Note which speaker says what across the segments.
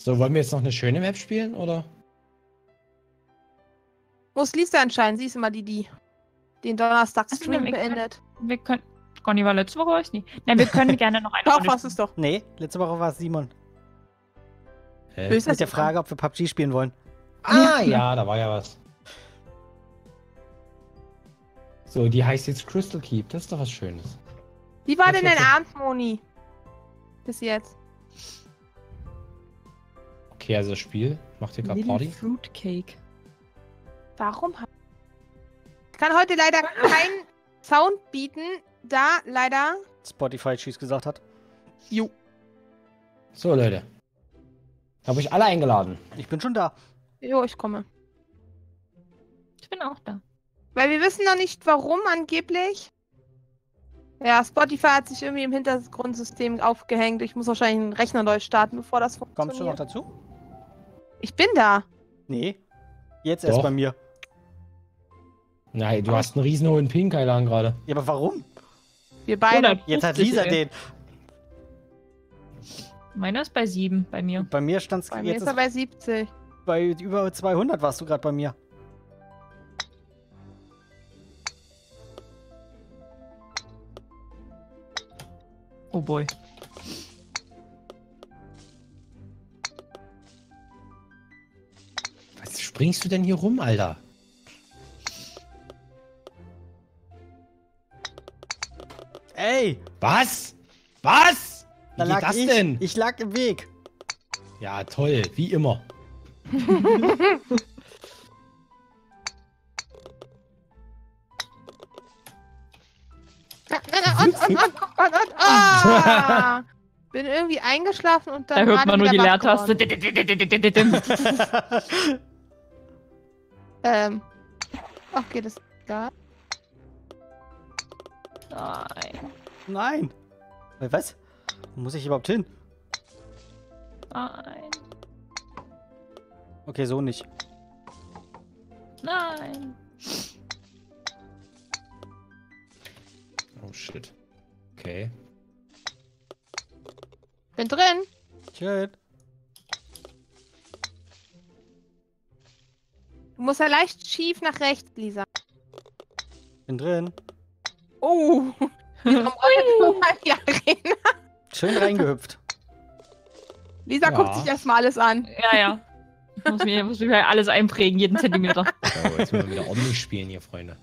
Speaker 1: So, wollen wir jetzt noch eine schöne Map spielen, oder?
Speaker 2: Muss Lisa entscheiden. Sie ist immer die den Donnerstag-Stream beendet.
Speaker 3: Wir können... Conny war letzte Woche, weiß ich nicht. Nein, wir können gerne noch eine
Speaker 2: Doch,
Speaker 3: Runde
Speaker 2: was ist doch.
Speaker 4: Nee, letzte Woche war es Simon.
Speaker 2: Böse
Speaker 4: Mit der Frage, ob wir PUBG spielen wollen.
Speaker 1: Ah, ja, da war ja was. So, die heißt jetzt Crystal Keep. Das ist doch was Schönes.
Speaker 2: Wie war
Speaker 1: Das
Speaker 2: denn dein
Speaker 1: wird-
Speaker 2: Abend, Moni? Bis jetzt.
Speaker 1: Okay, also das Spiel macht hier gerade Party.
Speaker 3: Fruitcake.
Speaker 2: Warum? Ich kann heute leider keinen Sound bieten, da leider...
Speaker 4: Spotify Tschüss gesagt hat.
Speaker 2: Jo.
Speaker 1: So, Leute. Habe ich alle eingeladen.
Speaker 4: Ich bin schon da.
Speaker 2: Jo, ich komme.
Speaker 3: Ich bin auch da.
Speaker 2: Weil wir wissen noch nicht, warum angeblich. Ja, Spotify hat sich irgendwie im Hintergrundsystem aufgehängt. Ich muss wahrscheinlich einen Rechner neu starten, bevor das funktioniert.
Speaker 4: Kommst du noch dazu?
Speaker 2: Ich bin da.
Speaker 4: Nee. Jetzt erst
Speaker 1: Doch.
Speaker 4: bei mir.
Speaker 1: Nein, du hast einen riesen hohen Ping, Kailan, gerade.
Speaker 4: Ja, aber warum?
Speaker 2: Wir beide.
Speaker 4: Jetzt hat
Speaker 3: 50,
Speaker 4: Lisa
Speaker 3: ey.
Speaker 4: den.
Speaker 3: Meiner ist bei 7 bei mir.
Speaker 4: Bei mir stand es
Speaker 2: Bei mir
Speaker 4: jetzt
Speaker 2: ist er bei 70.
Speaker 4: bei über 200 warst du gerade bei mir.
Speaker 3: Oh boy.
Speaker 1: Was springst du denn hier rum, Alter?
Speaker 4: Ey!
Speaker 1: Was? Was? Wie
Speaker 4: Da
Speaker 1: geht
Speaker 4: lag
Speaker 1: das
Speaker 4: ich.
Speaker 1: denn?
Speaker 4: Ich lag im Weg.
Speaker 1: Ja, toll. Wie immer.
Speaker 2: Ah! Bin irgendwie eingeschlafen und dann
Speaker 3: Da hört
Speaker 2: gerade
Speaker 3: man nur die
Speaker 2: wieder wach
Speaker 3: Leertaste.
Speaker 2: geworden. Ach, geht das da?
Speaker 3: Nein.
Speaker 4: Nein. Was? Wo muss ich überhaupt hin?
Speaker 3: Nein.
Speaker 4: Okay, so nicht.
Speaker 3: Nein.
Speaker 1: Oh, shit. Okay.
Speaker 2: Bin drin.
Speaker 4: Schön.
Speaker 2: Du musst ja leicht schief nach rechts, Lisa.
Speaker 4: Bin drin.
Speaker 2: Oh! Die Arena.
Speaker 4: Schön reingehüpft.
Speaker 2: Lisa
Speaker 1: Ja.
Speaker 2: guckt sich erstmal alles an.
Speaker 3: Ja, ja. Muss mir halt alles einprägen, jeden Zentimeter.
Speaker 1: So, jetzt müssen wir wieder ordentlich spielen hier, Freunde.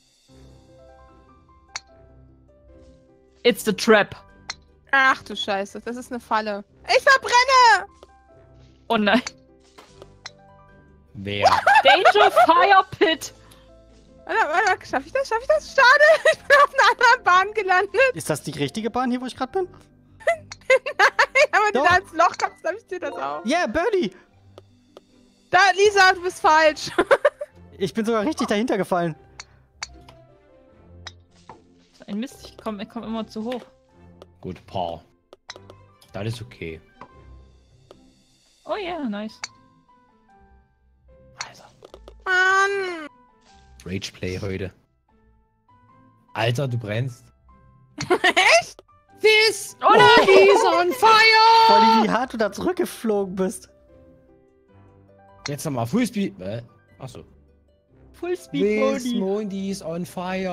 Speaker 3: It's the trap.
Speaker 2: Ach du Scheiße, das ist eine Falle. Ich verbrenne!
Speaker 3: Oh nein.
Speaker 1: Wer?
Speaker 3: Danger Fire Pit.
Speaker 2: Warte, schaff ich das? Schade, ich bin auf einer anderen Bahn gelandet.
Speaker 4: Ist das die richtige Bahn hier, wo ich gerade bin?
Speaker 2: Aber du
Speaker 4: Doch.
Speaker 2: da ins Loch kommst, dann ich dir das auch.
Speaker 4: Yeah, Birdie!
Speaker 2: Da, Lisa, du bist falsch.
Speaker 4: Ich bin sogar richtig dahinter gefallen.
Speaker 3: Ein Mist, ich komm immer zu hoch.
Speaker 1: Gut, Paar. Das ist okay.
Speaker 3: Oh ja, yeah, nice.
Speaker 1: Alter.
Speaker 2: Mann.
Speaker 1: Rageplay heute. Alter, du brennst.
Speaker 2: Echt?
Speaker 1: This
Speaker 3: Oh nein!
Speaker 1: is on fire!
Speaker 4: Vor allem, wie hart du da zurückgeflogen bist.
Speaker 1: Jetzt nochmal Fullspeed. Achso.
Speaker 3: Full
Speaker 1: This
Speaker 3: Speed Modi.
Speaker 1: Modi is on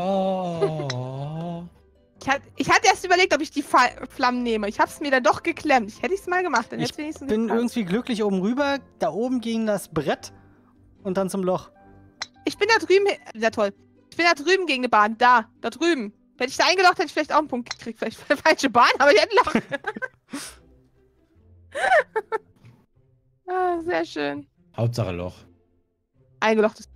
Speaker 1: fire.
Speaker 2: Ich hatte erst überlegt, ob ich die Flammen nehme. Ich hab's mir dann doch geklemmt. Ich hätte es mal gemacht. Dann
Speaker 4: Ich
Speaker 2: hätte wenigstens
Speaker 4: bin
Speaker 2: geklappt.
Speaker 4: irgendwie glücklich oben rüber. Da oben ging das Brett und dann zum Loch.
Speaker 2: Ich bin da drüben. Ja, toll. Ich bin da drüben gegen eine Bahn. Da drüben. Hätte ich da eingeloggt, hätte ich vielleicht auch einen Punkt gekriegt. Vielleicht für eine falsche Bahn, aber ich hätte ein Loch. Ah, sehr schön.
Speaker 1: Hauptsache Loch.
Speaker 2: Eingeloggt ist.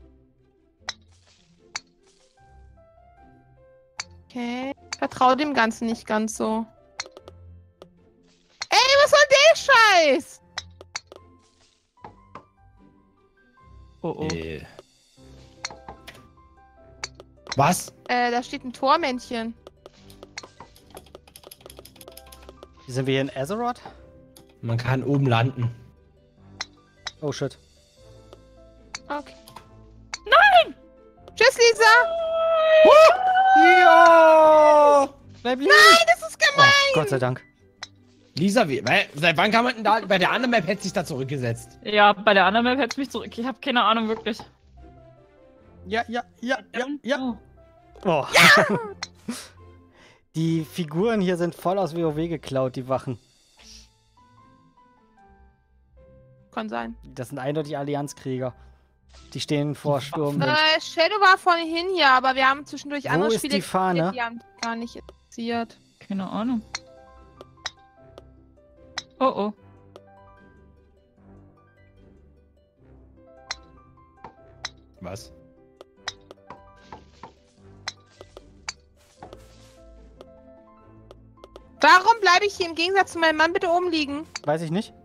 Speaker 2: Okay. Ich vertraue dem Ganzen nicht ganz so. Ey, was soll der Scheiß?
Speaker 3: Oh oh.
Speaker 1: Was?
Speaker 2: Da steht ein Tormännchen.
Speaker 4: Sind wir hier in Azeroth?
Speaker 1: Man kann oben landen.
Speaker 4: Oh shit.
Speaker 2: Okay. Nein! Tschüss, Lisa!
Speaker 1: Ja!
Speaker 4: Bleib liegen!
Speaker 2: Nein, das ist gemein!
Speaker 4: Oh, Gott sei Dank.
Speaker 1: Lisa, seit wann kann man denn da... Bei der anderen Map hätte sich da zurückgesetzt.
Speaker 3: Ja, bei der anderen Map hätte es mich zurück. Ich habe keine Ahnung, wirklich.
Speaker 4: Ja.
Speaker 3: Oh.
Speaker 4: Oh. Die Figuren hier sind voll aus WoW geklaut, die Wachen.
Speaker 2: Kann sein.
Speaker 4: Das sind eindeutig Allianzkrieger. Die stehen vor Sturmwind.
Speaker 2: Shadow war vorhin hier, aber wir haben zwischendurch
Speaker 4: Wo
Speaker 2: andere
Speaker 4: ist
Speaker 2: Spiele
Speaker 4: die Fahne?
Speaker 2: gesehen, die haben gar nicht interessiert.
Speaker 3: Keine Ahnung. Oh oh.
Speaker 1: Was?
Speaker 2: Warum bleibe ich hier im Gegensatz zu meinem Mann bitte oben liegen?
Speaker 4: Weiß ich nicht.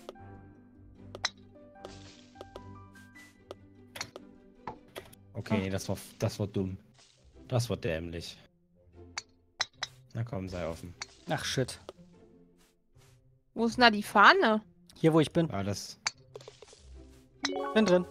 Speaker 1: Okay, das war dumm. Das war dämlich. Na komm, sei offen.
Speaker 4: Ach shit.
Speaker 2: Wo ist denn da die Fahne?
Speaker 4: Hier, wo ich bin.
Speaker 1: War das...
Speaker 4: Bin drin.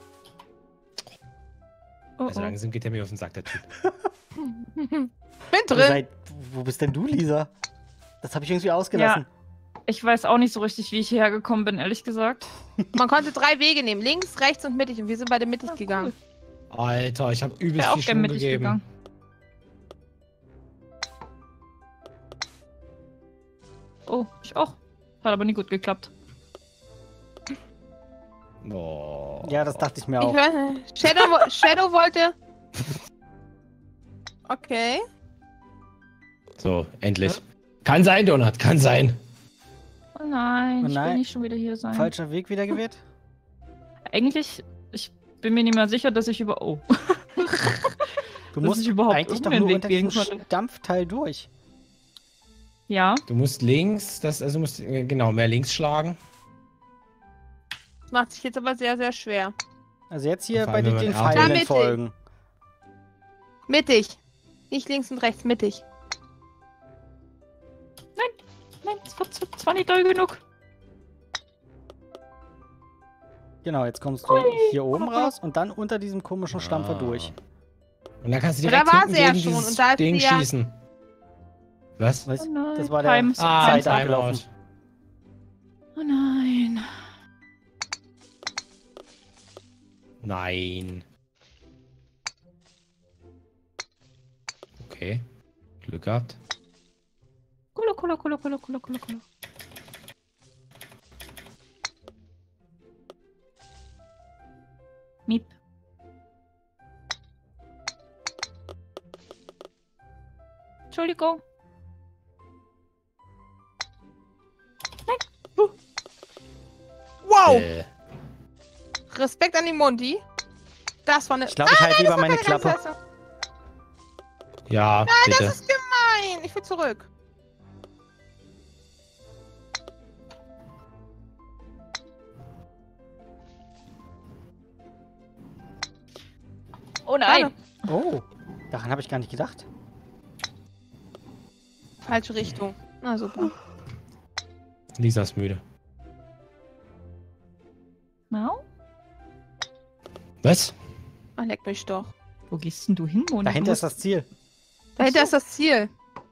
Speaker 3: Oh,
Speaker 1: Also
Speaker 3: oh.
Speaker 1: langsam geht er mir auf den Sack, der Typ.
Speaker 2: Bin drin.
Speaker 4: Wo bist denn du, Lisa? Das habe ich irgendwie ausgelassen.
Speaker 3: Ich weiß auch nicht so richtig, wie ich hierher gekommen bin, ehrlich gesagt.
Speaker 2: Man konnte 3 Wege nehmen. Links, rechts und mittig. Und wir sind beide mittig gegangen.
Speaker 1: Alter, ich habe
Speaker 3: Ich
Speaker 1: übelst
Speaker 3: wäre auch
Speaker 1: viel
Speaker 3: gern
Speaker 1: Schwung
Speaker 3: mit dich
Speaker 1: gegeben.
Speaker 3: gegangen. Oh, ich auch. Hat aber nie gut geklappt.
Speaker 1: Oh.
Speaker 4: Ja, das dachte ich mir
Speaker 2: Ich
Speaker 4: auch.
Speaker 2: höre, Shadow wollte... Okay.
Speaker 1: So, endlich. Kann sein, Donut, kann sein.
Speaker 3: Oh nein,
Speaker 4: Oh
Speaker 3: ich will
Speaker 4: nein.
Speaker 3: nicht schon wieder hier sein.
Speaker 4: Falscher Weg wieder gewählt?
Speaker 3: Eigentlich, ich bin mir nicht mehr sicher, dass ich über... Oh.
Speaker 4: Du
Speaker 3: Dass
Speaker 4: musst
Speaker 3: ich überhaupt
Speaker 4: eigentlich doch
Speaker 3: irgendeinen
Speaker 4: nur
Speaker 3: Weg
Speaker 4: unter diesem
Speaker 3: gehen konnte.
Speaker 4: Dampfteil durch.
Speaker 3: Ja.
Speaker 1: Du musst links, also du musst genau mehr links schlagen.
Speaker 2: Das macht sich jetzt aber sehr, sehr schwer.
Speaker 4: Also jetzt hier
Speaker 1: Vor
Speaker 4: bei
Speaker 1: allem, wenn
Speaker 4: den
Speaker 1: man R-
Speaker 4: Pfeilen
Speaker 2: Mittig.
Speaker 4: folgen.
Speaker 2: Mittig. Nicht links und rechts, mittig.
Speaker 3: Nein, das war nicht doll genug.
Speaker 4: Genau, jetzt kommst du hier oben raus und dann unter diesem komischen Stampfer durch.
Speaker 1: Und dann kannst du
Speaker 2: Da
Speaker 1: direkt
Speaker 2: war
Speaker 1: hinten
Speaker 2: sie ja
Speaker 1: gegen
Speaker 2: schon,
Speaker 1: dieses
Speaker 2: und da ist
Speaker 1: Ding
Speaker 2: sie ja-
Speaker 1: schießen. Was?
Speaker 4: Was?
Speaker 3: Oh nein,
Speaker 4: Das war der
Speaker 3: Time-
Speaker 4: Zeit
Speaker 1: Timeout.
Speaker 4: abgelaufen.
Speaker 3: Oh nein.
Speaker 1: Nein. Okay. Glück gehabt.
Speaker 3: Cola. Miep. Entschuldigung.
Speaker 2: Wow! Respekt an die Mundi. Das war eine...
Speaker 4: Ich glaube, ich halte lieber meine
Speaker 2: keine ganze
Speaker 4: Klappe.
Speaker 2: Leistung.
Speaker 1: Ja, bitte.
Speaker 2: Das ist gemein. Ich will zurück.
Speaker 3: Oh nein.
Speaker 4: Oh, daran habe ich gar nicht gedacht.
Speaker 2: Falsche Richtung. Na super.
Speaker 1: Lisa ist müde.
Speaker 3: Mau?
Speaker 1: Was?
Speaker 2: Ach, leck mich doch.
Speaker 3: Wo gehst denn du hin, Moni?
Speaker 4: Dahinter ist das Ziel.
Speaker 2: Dahinter ist das Ziel.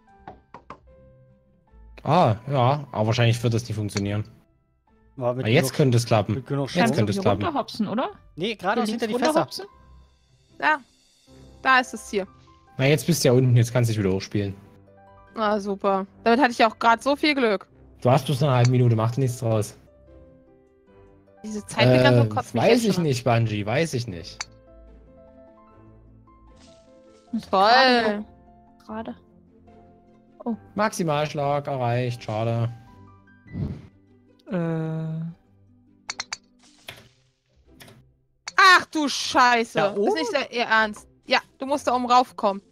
Speaker 1: Ah, ja. Aber wahrscheinlich wird das nicht funktionieren.
Speaker 4: War mit
Speaker 1: Aber jetzt
Speaker 4: genug-
Speaker 1: könnte es klappen.
Speaker 4: mit genug
Speaker 1: Jetzt
Speaker 4: Schwung.
Speaker 1: könnte es
Speaker 3: hier
Speaker 1: klappen.
Speaker 3: runterhopsen, oder?
Speaker 4: Nee, geradeaus
Speaker 3: Hier
Speaker 4: hinter die
Speaker 3: links
Speaker 4: Fässer.
Speaker 3: runterhopsen?
Speaker 2: Ja. Da ist das Ziel.
Speaker 1: Na, jetzt bist du ja unten. Jetzt kannst du dich wieder hochspielen.
Speaker 2: Ah, super. Damit hatte ich auch gerade so viel Glück.
Speaker 1: Du hast bloß noch eine halbe Minute. Mach dir nichts draus.
Speaker 2: Diese Zeitbegrenzung kotzt mich
Speaker 1: Weiß
Speaker 2: jetzt
Speaker 1: ich
Speaker 2: schon an.
Speaker 1: nicht, Bungie. Weiß ich nicht.
Speaker 2: Toll.
Speaker 3: Gerade.
Speaker 1: Maximalschlag erreicht. Schade.
Speaker 2: Ach du Scheiße.
Speaker 4: Da
Speaker 2: Ist
Speaker 4: oben?
Speaker 2: nicht sehr ihr Ernst. Ja, du musst da oben raufkommen.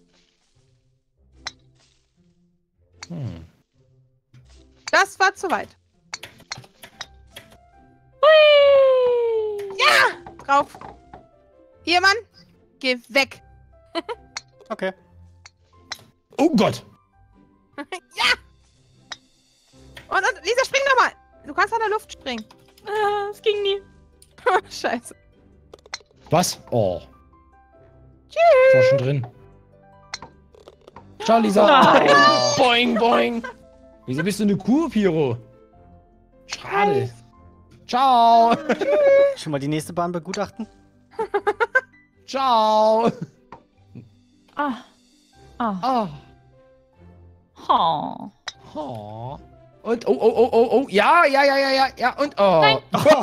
Speaker 1: Hm.
Speaker 2: Das war zu weit. Drauf. Hier, Mann. Geh weg.
Speaker 4: Okay.
Speaker 1: Oh Gott!
Speaker 2: Und Lisa, spring nochmal. Du kannst an der Luft springen.
Speaker 3: Es ging nie.
Speaker 2: Scheiße.
Speaker 1: Was? Oh. Tschüss. Ich war schon drin. Ciao, Lisa.
Speaker 3: Nein.
Speaker 1: Boing, boing. Wieso bist du eine Kuh, Piro? Schade. Ciao.
Speaker 4: Schon mal die nächste Bahn begutachten?
Speaker 1: Ciao.
Speaker 3: Ah. Ah.
Speaker 1: Oh.
Speaker 3: Oh.
Speaker 1: Oh. Und, oh. Ja, und, oh.
Speaker 3: Nein.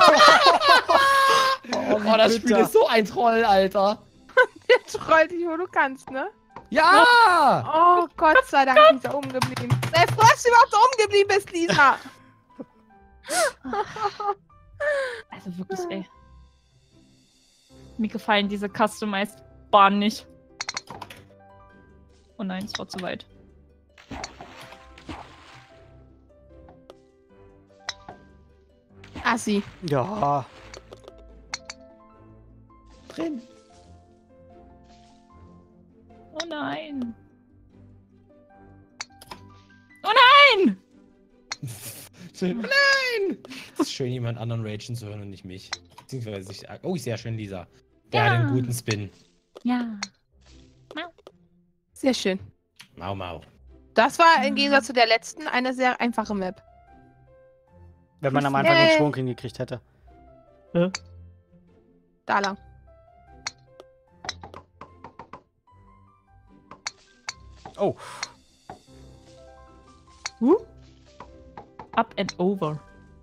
Speaker 1: Oh, das Spiel ist so ein Troll, Alter.
Speaker 2: Jetzt roll dich, wo du kannst, ne?
Speaker 1: Ja.
Speaker 2: Oh, Gott sei Dank, Lisa oben geblieben. Sei froh, dass du überhaupt oben geblieben bist, Lisa.
Speaker 3: Also wirklich, ey. Mir gefallen diese Customized Bahnen nicht. Oh nein, es war zu weit.
Speaker 2: Assi.
Speaker 4: Ja.
Speaker 1: Drin.
Speaker 3: Oh nein. Oh nein!
Speaker 1: Schön. Nein! Es ist schön, jemand anderen ragen zu hören und nicht mich. Beziehungsweise ich. Oh, sehr schön, Lisa. Der hat einen guten Spin.
Speaker 3: Ja.
Speaker 2: Sehr schön.
Speaker 1: Mau.
Speaker 2: Das war im Gegensatz zu der letzten eine sehr einfache Map.
Speaker 4: Wenn man am Anfang den Schwung hingekriegt hätte.
Speaker 2: Da lang.
Speaker 4: Oh.
Speaker 3: Up and over.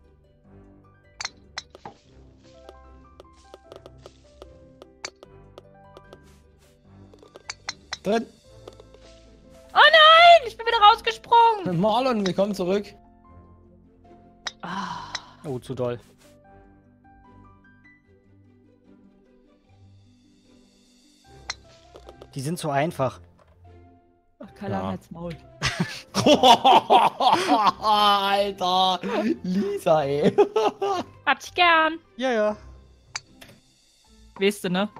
Speaker 1: Drin.
Speaker 3: Oh nein! Ich bin wieder rausgesprungen!
Speaker 1: Marlon, willkommen zurück.
Speaker 3: Ah.
Speaker 4: Oh, zu doll. Die sind zu einfach.
Speaker 3: Ach, Kalan halt's Maul.
Speaker 1: Alter. Lisa, ey.
Speaker 3: Hab dich gern.
Speaker 4: Ja.
Speaker 3: Weißt du, ne?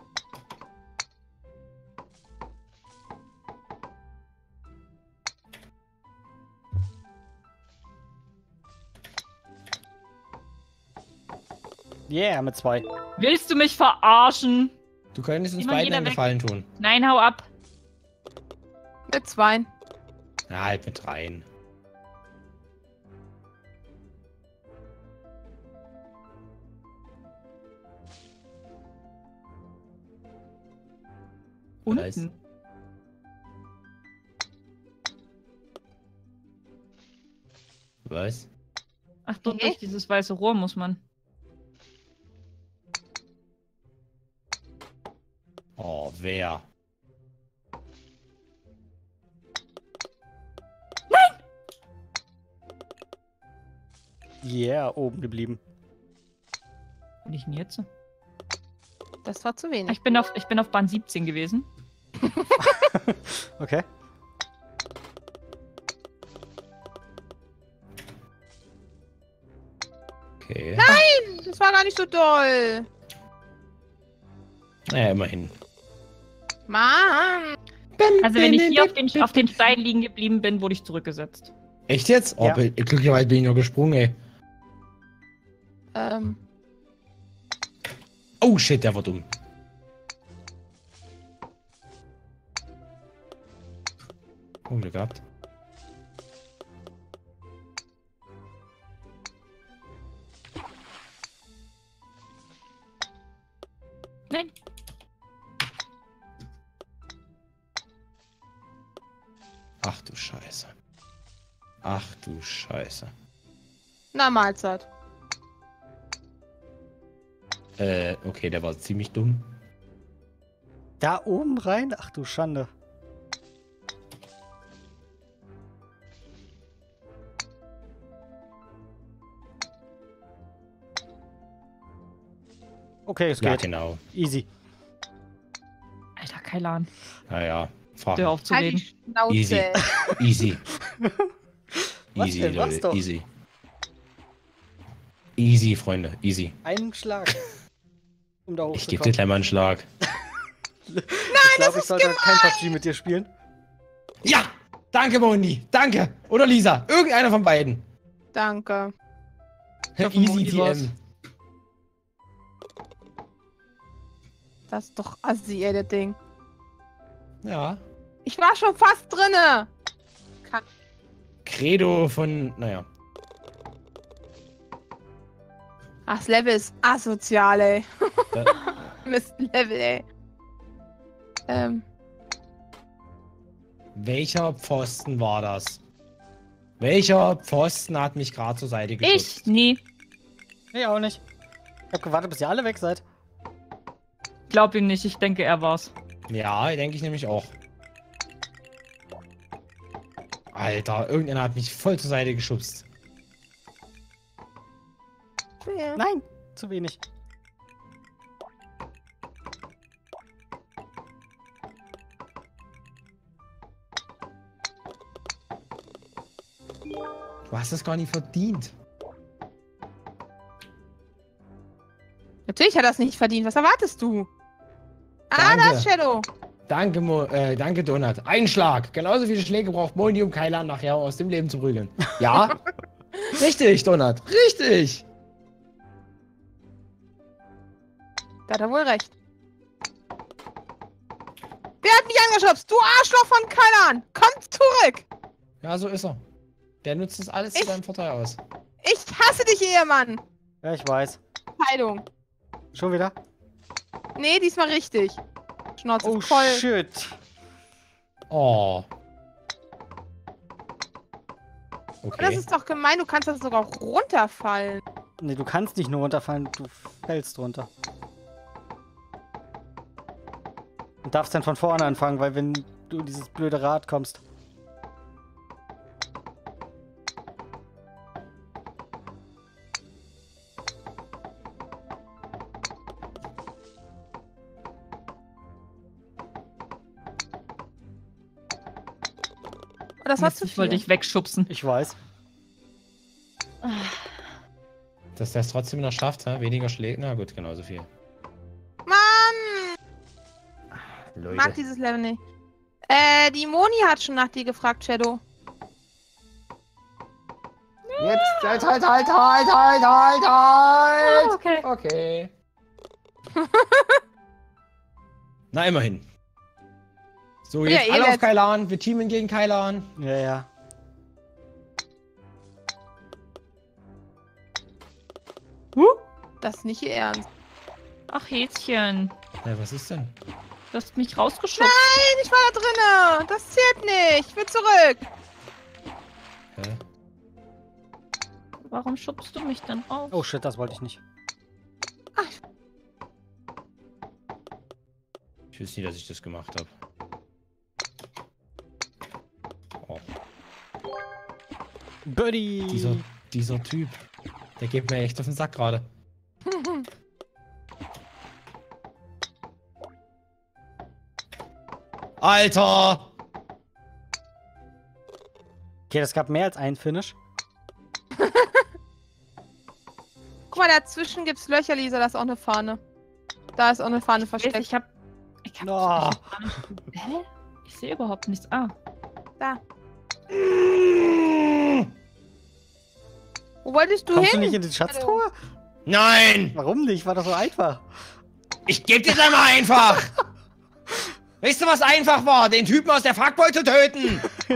Speaker 4: Yeah, mit 2.
Speaker 3: Willst du mich verarschen?
Speaker 1: Du könntest uns
Speaker 3: Immer
Speaker 1: beiden
Speaker 3: jeder
Speaker 1: einen
Speaker 3: weg.
Speaker 1: Gefallen tun.
Speaker 3: Nein, hau ab.
Speaker 2: Mit 2.
Speaker 1: Ja, halt mit rein. Weiß.
Speaker 3: Unten.
Speaker 1: Was?
Speaker 3: Ach, dort durch dieses weiße Rohr muss man.
Speaker 1: Oh, wer?
Speaker 4: Yeah, oben geblieben.
Speaker 3: Bin ich denn jetzt?
Speaker 2: Das war zu wenig.
Speaker 3: Ich bin auf Bahn 17 gewesen.
Speaker 4: Okay.
Speaker 1: Okay.
Speaker 2: Das war gar nicht so doll.
Speaker 1: Naja, immerhin.
Speaker 2: Mann.
Speaker 3: Also wenn ich hier auf den Stein liegen geblieben bin, wurde ich zurückgesetzt.
Speaker 1: Echt jetzt? Oh,
Speaker 4: Ja.
Speaker 1: glücklicherweise bin ich nur gesprungen, ey. Oh shit, der war dumm. Oh, Glück gehabt.
Speaker 3: Nein.
Speaker 1: Ach du Scheiße. Ach du Scheiße.
Speaker 2: Na, Mahlzeit.
Speaker 1: Okay, der war ziemlich dumm.
Speaker 4: Da oben rein? Ach du Schande. Okay, es
Speaker 1: Ja,
Speaker 4: geht.
Speaker 1: genau.
Speaker 4: Easy.
Speaker 3: Alter, Kailan.
Speaker 1: Naja, fahr.
Speaker 3: Hör auf zu
Speaker 2: Halt
Speaker 3: reden.
Speaker 2: die Schnauze.
Speaker 1: Easy. Easy.
Speaker 4: Was
Speaker 1: Easy,
Speaker 4: denn? Was
Speaker 1: Leute.
Speaker 4: doch?
Speaker 1: Easy. Easy, Freunde. Easy.
Speaker 4: Einen Schlag. Um da
Speaker 1: Ich gebe dir
Speaker 4: hochzukommen.
Speaker 1: gleich mal einen Schlag.
Speaker 4: Ich glaube, ich sollte kein PUBG mit dir spielen.
Speaker 1: Ja! Danke, Moni. Danke. Oder Lisa. Irgendeiner von beiden.
Speaker 2: Danke.
Speaker 3: hoffe,
Speaker 1: Easy
Speaker 3: Moni war's.
Speaker 1: TM.
Speaker 2: Das ist doch assi, ey, das Ding.
Speaker 1: Ja.
Speaker 2: Ich war schon fast drinne.
Speaker 1: Credo von, naja.
Speaker 2: Ach, das Level ist asozial, ey.
Speaker 1: Da,
Speaker 2: Mist-Level, ey.
Speaker 1: welcher Pfosten war das? Welcher Pfosten hat mich gerade zur Seite geschubst?
Speaker 3: Ich? Nie.
Speaker 4: Ich auch nicht. Ich hab gewartet, bis ihr alle weg seid.
Speaker 3: Glaub ihm nicht, ich denke, er war's.
Speaker 1: Ja, denke ich nämlich auch. Alter, irgendeiner hat mich voll zur Seite geschubst.
Speaker 2: Ja.
Speaker 4: Nein, zu wenig.
Speaker 1: Du hast es gar nicht verdient.
Speaker 2: Natürlich hat er es nicht verdient. Was erwartest du? Ah,
Speaker 1: Danke.
Speaker 2: da ist Shadow.
Speaker 1: Danke, Donut. Ein Schlag. Genauso viele Schläge braucht Moni, um Kailan nachher aus dem Leben zu prügeln. Ja? Richtig, Donut. Richtig.
Speaker 2: Da hat er wohl recht. Wer hat mich angeschubst? Du Arschloch von Kailan! Komm zurück!
Speaker 1: Ja, so ist er. Der nutzt das alles zu seinem Vorteil aus.
Speaker 2: Ich hasse dich, Ehemann!
Speaker 4: Ja, ich weiß.
Speaker 2: Scheidung.
Speaker 4: Schon wieder?
Speaker 2: Nee, diesmal richtig. Schnauze
Speaker 4: Oh,
Speaker 2: voll.
Speaker 4: shit.
Speaker 1: Oh.
Speaker 2: Das
Speaker 1: Okay.
Speaker 2: ist doch gemein, du kannst das sogar runterfallen.
Speaker 4: Nee, du kannst nicht nur runterfallen, du fällst runter. Und darfst dann von vorne anfangen, weil wenn du in dieses blöde Rad kommst.
Speaker 2: Und das war
Speaker 3: Mist,
Speaker 2: zu
Speaker 3: ich wollte
Speaker 2: viel.
Speaker 3: dich wegschubsen.
Speaker 4: Ich weiß.
Speaker 1: Dass der es trotzdem noch schafft, hä? Weniger Schläge. Na gut, genauso viel.
Speaker 2: Mann! Ich mag
Speaker 1: Leute.
Speaker 2: dieses Level nicht. Die Moni hat schon nach dir gefragt, Shadow.
Speaker 1: Jetzt, halt!
Speaker 3: Okay.
Speaker 1: Okay. Na, immerhin. So,
Speaker 2: Ja,
Speaker 1: jetzt
Speaker 2: eh
Speaker 1: alle auf
Speaker 2: letzt-
Speaker 1: Kailan. Wir teamen gegen Kailan.
Speaker 4: Ja, ja.
Speaker 2: Das ist nicht ihr Ernst.
Speaker 3: Ach, Häschen.
Speaker 1: Ja, was ist denn?
Speaker 3: Du hast mich rausgeschubst.
Speaker 2: Nein, ich war da drinne. Das zählt nicht. Ich will zurück.
Speaker 1: Hä?
Speaker 3: Warum schubst du mich denn raus?
Speaker 4: Oh shit, das wollte ich nicht.
Speaker 1: Ich wüsste nie, dass ich das gemacht habe. Oh,
Speaker 4: Buddy!
Speaker 1: dieser Typ. Der geht mir echt auf den Sack gerade. Alter!
Speaker 4: Okay, das gab mehr als einen Finish.
Speaker 2: Guck mal, dazwischen gibt's Löcher, Lisa. Da ist auch eine Fahne. Da ist auch eine Fahne versteckt.
Speaker 3: Ich hab
Speaker 4: Oh.
Speaker 3: Hä? Ich sehe überhaupt nichts. Ah.
Speaker 2: Da. Wo wolltest du
Speaker 4: Kommst du
Speaker 2: hin?
Speaker 4: nicht in die Schatztruhe?
Speaker 1: Nein!
Speaker 4: Warum nicht? War doch so einfach.
Speaker 1: Ich geb dir einmal einfach! Weißt du, was einfach war? Den Typen aus der Frackboy zu töten!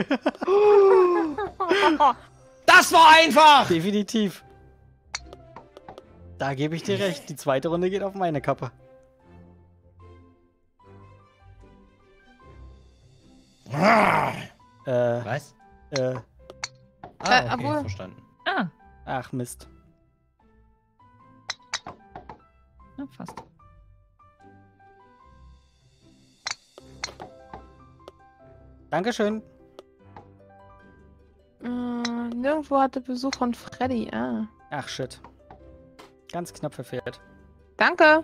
Speaker 1: Das war einfach!
Speaker 4: Definitiv. Da gebe ich dir recht. Die zweite Runde geht auf meine Kappe.
Speaker 1: Ah.
Speaker 4: Äh,
Speaker 1: Was?
Speaker 4: äh,
Speaker 1: Ah, okay,
Speaker 2: obwohl-
Speaker 1: verstanden.
Speaker 3: Ah.
Speaker 4: ach Mist.
Speaker 3: Ja, fast.
Speaker 4: Dankeschön.
Speaker 2: Nirgendwo hatte Besuch von Freddy. Ah.
Speaker 4: Ach shit. Ganz knapp verfehlt.
Speaker 2: Danke.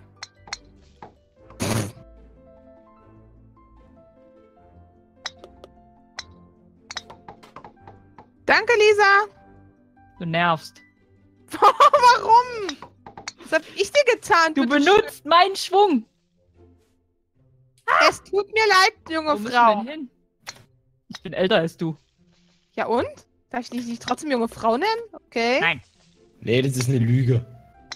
Speaker 2: Danke, Lisa.
Speaker 3: Du nervst.
Speaker 2: Warum? Was hab ich dir getan?
Speaker 3: Du
Speaker 2: bitte
Speaker 3: benutzt meinen Schwung.
Speaker 2: schön? Es tut mir leid, junge
Speaker 3: Wo müssen wir
Speaker 2: Frau.
Speaker 3: denn hin? Ich bin älter als du.
Speaker 2: Ja und? Darf ich dich nicht trotzdem junge Frau nennen? Okay.
Speaker 3: Nein.
Speaker 1: Nee, das ist eine Lüge.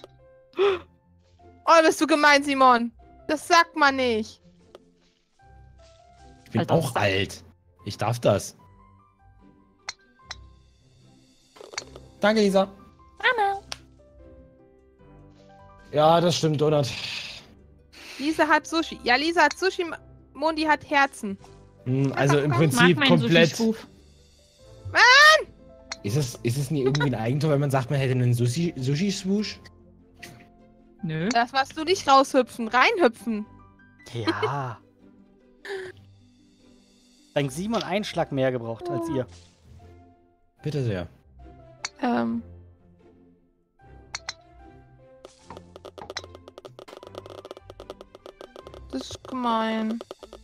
Speaker 2: Oh, bist du gemein, Simon. Das sagt man nicht.
Speaker 1: Ich bin
Speaker 3: Alter,
Speaker 1: auch
Speaker 3: was-
Speaker 1: alt. Ich darf das. Danke, Lisa.
Speaker 3: Anna.
Speaker 1: Ja, das stimmt, Donut.
Speaker 2: Lisa hat Sushi. Ja, Lisa hat Sushi, Mondi hat Herzen.
Speaker 1: Also im
Speaker 3: Ich mag
Speaker 1: Prinzip
Speaker 3: meinen
Speaker 1: komplett.
Speaker 3: Sushi-Schwuf.
Speaker 1: Ist es nie irgendwie ein Eigentor, wenn man sagt, man hätte einen Sushi-Swoosh?
Speaker 3: Nö.
Speaker 2: Das warst du nicht raushüpfen, reinhüpfen.
Speaker 4: Ja. Dank Simon einen Schlag mehr gebraucht als ihr.
Speaker 1: Bitte sehr.
Speaker 2: Das ist gemein.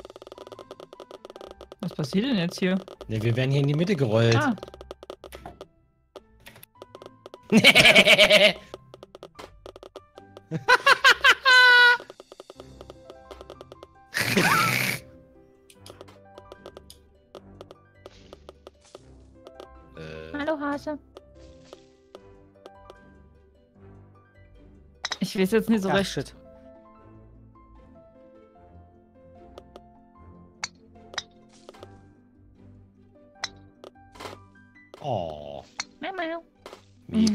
Speaker 3: Was passiert denn jetzt hier?
Speaker 1: Ja, wir werden hier in die Mitte gerollt.
Speaker 3: Ah, hallo Hase. Ich weiß jetzt nicht so
Speaker 4: Ach,
Speaker 3: recht.
Speaker 4: shit.
Speaker 1: Oh.
Speaker 3: Miau, miau.
Speaker 1: Wie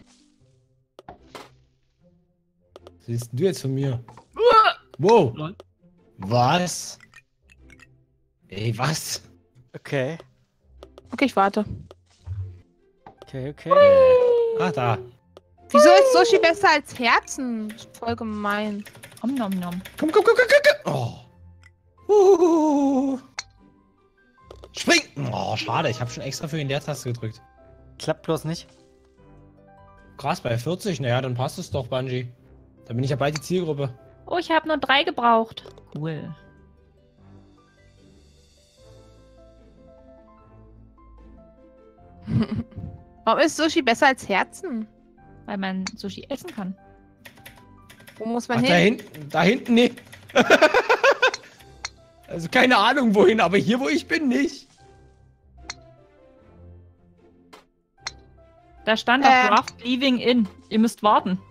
Speaker 1: willst du jetzt von mir? Wow.
Speaker 3: Lol.
Speaker 1: Was? Ey, was?
Speaker 4: Okay.
Speaker 2: Okay, ich warte.
Speaker 4: Okay, okay.
Speaker 1: Ah, da.
Speaker 2: Wieso ist Sushi besser als Herzen? Voll gemein.
Speaker 3: Om nom nom.
Speaker 1: Komm. Oh. Spring! Oh, schade. Ich habe schon extra für ihn Leertaste gedrückt.
Speaker 4: Klappt bloß nicht.
Speaker 1: Krass, bei 40. Naja, dann passt es doch, Bungie. Dann bin ich ja bald die Zielgruppe.
Speaker 3: Oh, ich habe nur 3 gebraucht. Cool.
Speaker 2: Warum ist Sushi besser als Herzen?
Speaker 3: Weil man Sushi essen kann.
Speaker 2: Wo muss
Speaker 1: Ach,
Speaker 2: man
Speaker 1: da
Speaker 2: hin?
Speaker 1: hinten. Da hinten nicht. Also keine Ahnung wohin, aber hier, wo ich bin, nicht.
Speaker 3: Da stand doch Raft Leaving In. Ihr müsst warten.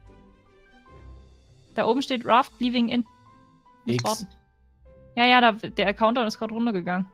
Speaker 3: Da oben steht Raft Leaving In. Müsst
Speaker 1: X.
Speaker 3: warten. Ja, der Countdown ist gerade runtergegangen.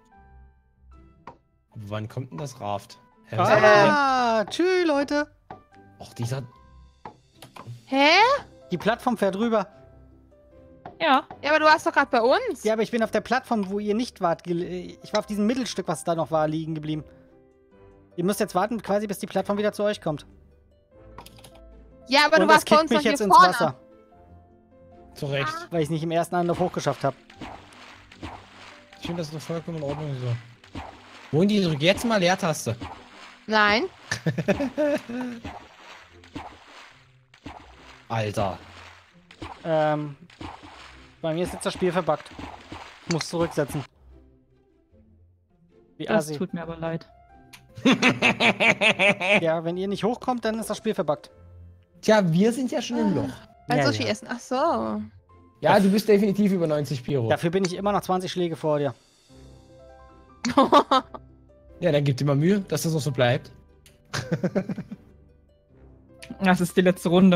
Speaker 1: Wann kommt denn das Raft? Hä, was hat der denn?
Speaker 4: Tschüss, Leute.
Speaker 1: Och, dieser...
Speaker 2: Hä?
Speaker 4: Die Plattform fährt rüber.
Speaker 3: Ja.
Speaker 2: Ja, aber du warst doch gerade bei uns.
Speaker 4: Ja, aber ich bin auf der Plattform, wo ihr nicht wart. Ich war auf diesem Mittelstück, was da noch war, liegen geblieben. Ihr müsst jetzt warten, quasi, bis die Plattform wieder zu euch kommt.
Speaker 2: Ja, aber
Speaker 4: Und
Speaker 2: du
Speaker 4: das
Speaker 2: warst bei
Speaker 4: kickt
Speaker 2: uns noch
Speaker 4: mich
Speaker 2: hier
Speaker 4: jetzt ins
Speaker 2: vorne.
Speaker 4: Wasser,
Speaker 1: Zu Recht.
Speaker 4: weil ich es nicht im ersten Anlauf hochgeschafft habe.
Speaker 1: Ich finde das doch vollkommen in Ordnung so. Wohin drück jetzt mal Leertaste.
Speaker 2: Nein.
Speaker 1: Alter.
Speaker 4: Bei mir ist jetzt das Spiel verbuggt. Ich muss zurücksetzen. Wie
Speaker 3: Das
Speaker 4: assi.
Speaker 3: tut mir aber leid.
Speaker 4: Ja, wenn ihr nicht hochkommt, dann ist das Spiel verbuggt.
Speaker 1: Tja, wir sind ja schon im Loch.
Speaker 2: Beim
Speaker 4: Ja,
Speaker 2: Sushi
Speaker 4: ja.
Speaker 2: essen. Ach so.
Speaker 1: Ja, du bist definitiv über 90 Piro.
Speaker 4: Dafür bin ich immer noch 20 Schläge vor dir.
Speaker 1: Ja, dann gib dir mal Mühe, dass das noch so bleibt.
Speaker 3: Das ist die letzte Runde.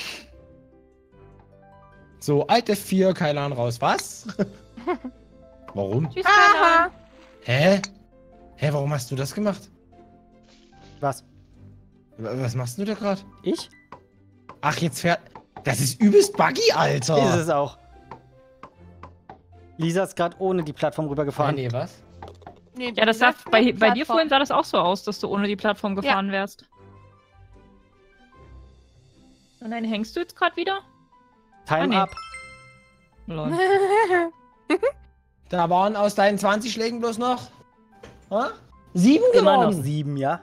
Speaker 1: So, alte 4, Kailan raus. Was? Warum?
Speaker 3: Tschüss,
Speaker 2: Aha.
Speaker 1: Hä? Hä, warum hast du das gemacht?
Speaker 4: Was?
Speaker 1: Was machst du da gerade?
Speaker 4: Ich?
Speaker 1: Ach, jetzt fährt... Das ist übelst buggy, Alter.
Speaker 4: Ist es auch. Lisa ist gerade ohne die Plattform
Speaker 1: Ah,
Speaker 4: rübergefahren.
Speaker 1: nee, was?
Speaker 2: Nee,
Speaker 3: Ja, das sah,
Speaker 2: läuft
Speaker 3: bei
Speaker 2: mit
Speaker 3: dir
Speaker 2: Plattform.
Speaker 3: vorhin sah das auch so aus, dass du ohne die Plattform gefahren wärst. Und dann hängst du jetzt gerade wieder?
Speaker 4: Time
Speaker 3: nee.
Speaker 4: up.
Speaker 3: Lol.
Speaker 1: Da waren aus deinen 20 Schlägen bloß noch... Ha? 7
Speaker 4: Immer noch
Speaker 1: gewonnen.
Speaker 4: 7, ja?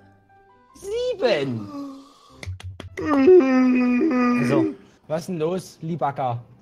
Speaker 1: 7.
Speaker 4: So.
Speaker 1: Was ist denn los, Liebacker?